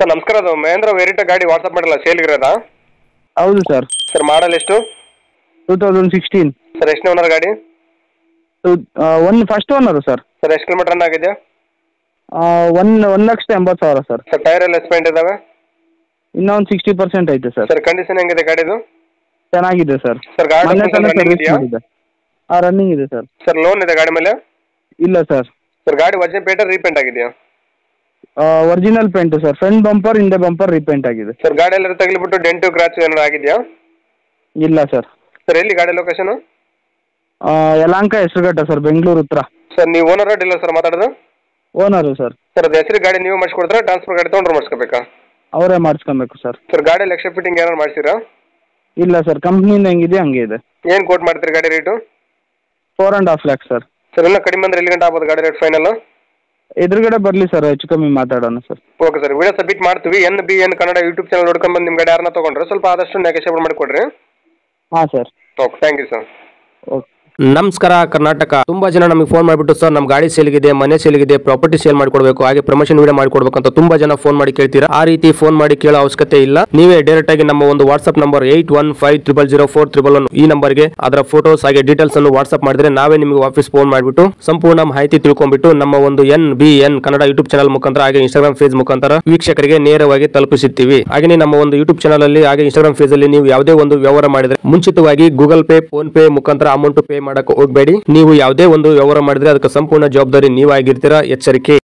Sir ನಮಸ್ಕಾರ, ಅದು ಮಹೇಂದ್ರ ವೆರಿಟಾ ಗಾಡಿ ವಾಟ್ಸಪ್ ಮಾಡಿಲ್ಲ, ಸೇಲ್ಗಿರೋದಾ? ಹೌದು ಸರ್. ಸರ್ ಮಾಡಲ್ ಎಷ್ಟು? 2016. ಸರ್ ಎಷ್ಟು ಓನರ್ ಗಾಡಿ? First owner sir. ಸರ್ ಎಷ್ಟು ಕಿಲೋಮೀಟರ್ ರನ್ ಆಗಿದೆ? 1,80,000 ಸರ್. ಸರ್ ಟೈರ್ ಎಲ್ಲ ಎಸ್ಪೆಂಟ್ ಇದಾವೆ? ಇನ್ನೂ ಒಂದು 60% ಐತೆ ಸರ್. ಸರ್ ಕಂಡೀಷನ್ ಹೆಂಗಿದೆ ಗಾಡಿದು? ಚೆನ್ನಾಗಿದೆ ಸರ್. ಸರ್ ಗಾಡಿ ಮೊನ್ನೆ ತಾನೇ ರನ್ನಿಂಗ್ ಸರ್ವಿಸ್ ಇದೆಯಾ? ಮಾಡಿದೆ. ರನ್ನಿಂಗ್ ಇದೆ ಸರ್. ಸರ್ ಲೋನ್ ಇದೆ ಗಾಡಿ ಮೇಲೆ? ಇಲ್ಲ ಸರ್. ಸರ್ ಗಾಡಿ ಒರಿಜಿನಲ್ ಪೇಂಟ್ ರೀಪೇಂಟ್ ಆಗಿದೆಯಾ? Original paint sir. Front bumper ಹಿಂದೆ ಬಂಪರ್ ರೀಪೇಂಟ್ ಆಗಿದೆ. ಸರ್ ಗಾಡಿ ಎಲ್ಲ ತಗಲಿಬಿಟ್ಟು ಡೆಂಟು ಕ್ರಾಚ್ ಏನಾರು ಆಗಿದೆಯಾ? ಇಲ್ಲ ಸರ್. ಸರ್ ಎಲ್ಲಿ ಗಾಡಿ ಲೊಕೇಶನ್? ಯಲಹಂಕ ಹೆಸರುಘಟ್ಟ ಸರ್, ಬೆಂಗಳೂರು ಉತ್ತರ. ಸರ್ ನೀವು ಓನರ್ ಡೀಲರ್ ಸರ್ ಮಾತಾಡೋದು? Owner sir. ಸರ್ ಅದು ಹೆಸರು ಗಾಡಿ ನೀವು ಮಾಡಿಸ್ಕೊಡ್ತಾರೆ, ಟ್ರಾನ್ಸ್ಫರ್ ಗಾಡಿ ತೊಗೊಂಡ್ರೆ ಮಾಡಿಸ್ಕೋಬೇಕಾ? ಅವರೇ ಮಾಡಿಸ್ಕೊಬೇಕು ಸರ್. ಸರ್ ಗಾಡಿಯಲ್ಲಿ ಎಕ್ಸ್ಟ್ರಾ ಫಿಟ್ಟಿಂಗ್ ಏನಾರು ಮಾಡಿಸಿರಾ? ಇಲ್ಲ ಸರ್, ಕಂಪ್ನಿಯಿಂದ ಹೆಂಗಿದೆ ಹಂಗೆ ಇದೆ. ಏನು ಕೋಟ್ ಮಾಡ್ತೀರಿ ಗಾಡಿ ರೇಟು? 4.5 lakhs sir. ಸರ್ ಇನ್ನೂ ಕಡಿಮೆ ಅಂದರೆ ಎಲ್ಲಿ ಗಂಟೆ ಆಗ್ಬೋದು ಗಾಡಿ ರೇಟ್ ಫೈನಲ್? ಎದುರುಗಡೆ ಬರಲಿ ಸರ್, ಹೆಚ್ಚು ಕಮ್ಮಿ ಮಾತಾಡೋಣ sir. Okay sir, video submit ಮಾಡ್ತೀವಿ. NBN ಕನ್ನಡ ಯೂಟ್ಯೂಬ್ ಚಾನಲ್ ನೋಡ್ಕೊಂಡು ಬಂದು ನಿಮ್ಮ ಗಾಡಿ ಯಾರನ್ನ ತೊಗೊಂಡ್ರೆ ಸ್ವಲ್ಪ ಆದಷ್ಟು ನೆಗೋಷಿಯೇಟ್ ಮಾಡಿಕೊಡ್ರಿ. ಹಾಂ sir. Okay, thank you sir. Okay. ನಮಸ್ಕಾರ ಕರ್ನಾಟಕ. ತುಂಬಾ ಜನ ನಮಗೆ ಫೋನ್ ಮಾಡಿಬಿಟ್ಟು ಸರ್ ನಮ್ಮ ಗಾಡಿ ಸೇಲ್ಗಿದೆ, ಮನೆ ಸೇಲ್ಗಿದೆ, ಪ್ರಾಪರ್ಟಿ ಸೇಲ್ ಮಾಡ್ಕೊಡ್ಬೇಕು, ಹಾಗೆ ಪ್ರಮೋಷನ್ ವಿಡಿಯೋ ಮಾಡ್ಕೊಡ್ಬೇಕು ಅಂತ ತುಂಬಾ ಜನ ಫೋನ್ ಮಾಡಿ ಕೇಳ್ತೀರಾ. ಆ ರೀತಿ ಫೋನ್ ಮಾಡಿ ಕೇಳೋ ಅವಶ್ಯಕತೆ ಇಲ್ಲ. ನೀವೇ ಡೈರೆಕ್ಟ್ ಆಗಿ ನಮ್ಮ ಒಂದು ವಾಟ್ಸ್ಆಪ್ ನಂಬರ್ 81500411 ಈ ನಂಬರ್ಗೆ ಅದರ ಫೋಟೋಸ್ ಹಾಗೆ ಡೀಟೇಲ್ಸ್ ಅನ್ನು ವಾಟ್ಸ್ಆಪ್ ಮಾಡಿದ್ರೆ ನಾವೇ ನಿಮಗೆ ವಾಪಸ್ ಫೋನ್ ಮಾಡಿಬಿಟ್ಟು ಸಂಪೂರ್ಣ ಮಾಹಿತಿ ತಿಳ್ಕೊಂಡ್ಬಿಟ್ಟು ನಮ್ಮ ಒಂದು NBN ಕನ್ನಡ ಯೂಟ್ಯೂಬ್ ಚಾನಲ್ ಮುಖಾಂತರ ಹಾಗೆ ಇನ್ಸ್ಟಾಗ್ರಾಮ್ ಪೇಜ್ ಮುಖಾಂತರ ವೀಕ್ಷಕರಿಗೆ ನೇರವಾಗಿ ತಲುಪಿಸುತ್ತೀವಿ. ಹಾಗೆ ನಮ್ಮ ಒಂದು ಯೂಟ್ಯೂಬ್ ಚಾನಲ್ ಅಲ್ಲಿ ಹಾಗೆ ಇನ್ಸ್ಟಾಗ್ರಾಮ್ ಪೇಜ್ ಅಲ್ಲಿ ನೀವು ಯಾವುದೇ ಒಂದು ವ್ಯವಹಾರ ಮಾಡಿದ್ರೆ ಮುಂಚಿತವಾಗಿ ಗೂಗಲ್ ಪೇ, ಫೋನ್ ಪೇ ಮುಖಾಂತರ ಅಮೌಂಟ್ ಪೇ ಮಾಡಕ್ಕೆ ಹೋಗಬೇಡಿ. ನೀವು ಯಾವುದೇ ಒಂದು ವ್ಯವಹಾರ ಮಾಡಿದ್ರೆ ಅದಕ್ಕೆ ಸಂಪೂರ್ಣ ಜವಾಬ್ದಾರಿ ನೀವಾಗಿರ್ತೀರಾ. ಎಚ್ಚರಿಕೆ.